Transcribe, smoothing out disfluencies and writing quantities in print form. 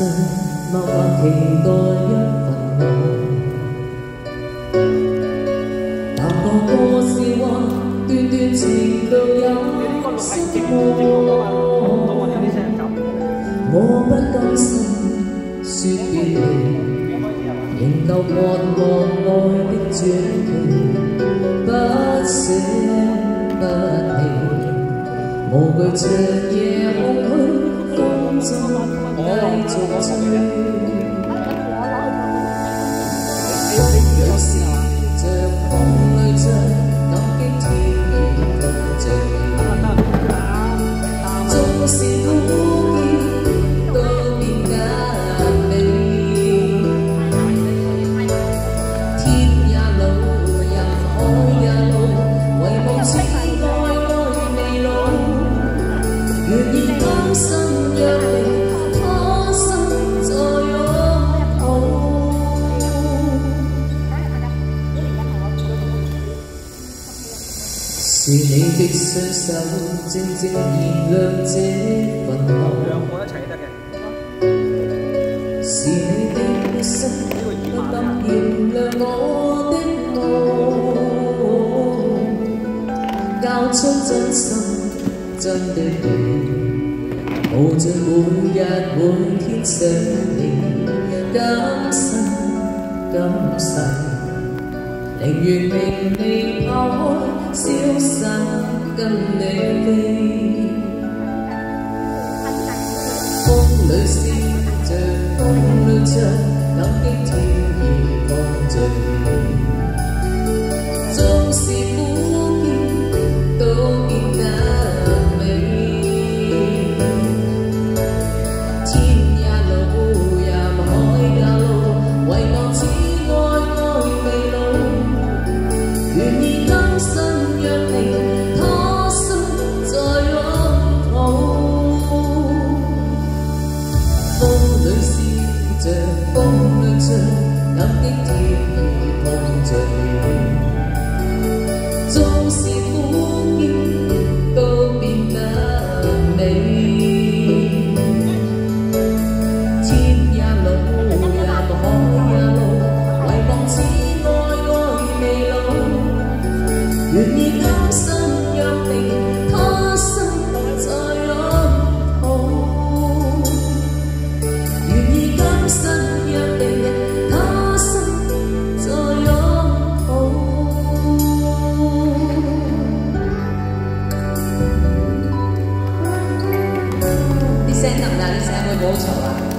信，默默期待一份愛。淡薄過是話，段段情路有失望。我不甘心說別離，仍舊渴望愛的傳奇，不捨不棄，無懼長夜空虛，風中繼續追。若是像風裏着感激天意共聚，縱是苦澀都變得美。天也老，人海也老，唯望此愛愛未老。願意今生約定，他生再擁抱。是你的雙手，靜靜燃亮這份愛。兩個一齊得嘅。是你的一生，不得燃亮我的愛，交出真心真的你，無盡每日每天想你，今生今世。寧願命你拋開，瀟灑跟你飛。風裏笑着，風裏唱，感激天意共聚。縱是苦澀都變得美。天也老，任海也老，唯望此愛愛未老。願意今生約定，他生再擁抱。風裏笑着，風裏唱，感激天意共聚。縱是苦澀都變得美。天也老，任海也老，唯望此愛愛未老。願意今生約定，他生再擁抱。願意今生約定，他生再擁抱。啲聲得唔得？啲聲會唔會好嘈啊？